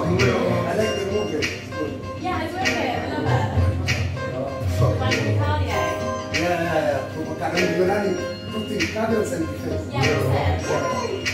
I like the movie. It's good. Yeah, it's wicked. I love it. Like Cardio. Yeah. Propaganda milionari, tutti cardio and defense. Yeah, that's it.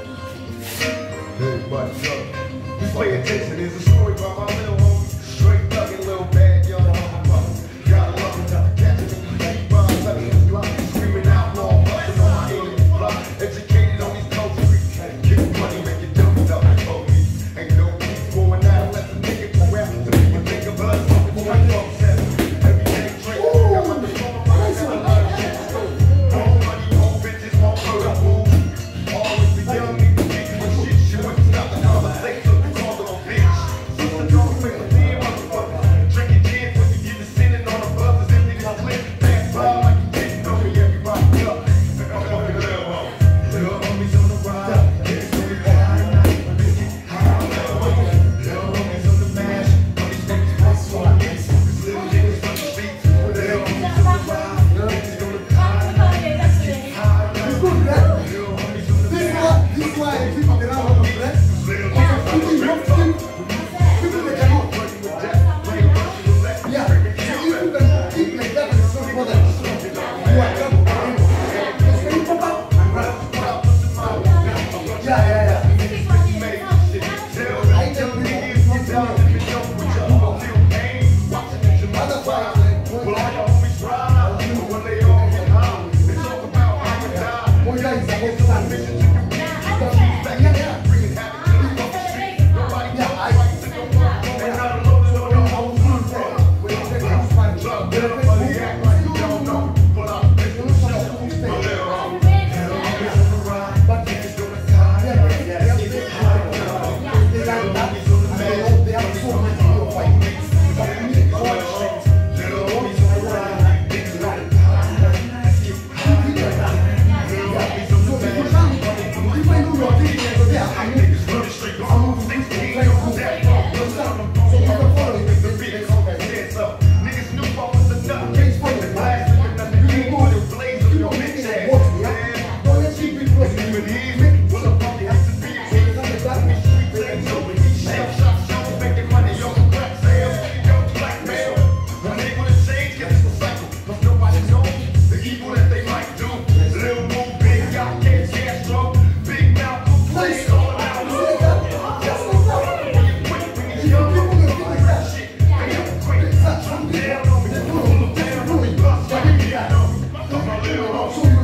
Hey, but just pay attention. There's a story about my little homie, straight thuggin', little bad young motherfucker. Gotta love him, catching him, deep rhymes, sucking his block, screaming out law, busting on my alien block. Educated on these cold streets, get money, make it dumb up. Police ain't no peace going out unless a nigga can rap. So you think of us, before I talk seven. Every day drink, got my diploma, I got a lot of shit to do. More money, more bitches, more murder, move. Always be young niggas, niggas with shit, shit with stop the conversation, call it a bitch. Sister don't make a damn motherfucker. Drinking gin when you get to sinning on the buzzers, empty this clip, back by like you didn't know me, everybody up. I'm fucking little hoe. Little homies on the ride, it's really high night, biscuit, high little homies on the mash, all these niggas hustle on this, little niggas on the streets, little homies on the ride, niggas on the high night, biscuit, high It's good, right? little homies on the mash. This is why people get out of the breath. People they cannot. Yeah. So if you can keep like that and it's not bothered, you are trouble. It's very important and right. Yeah. I tell people it's not down. Other files like one guy is supposed to stand. So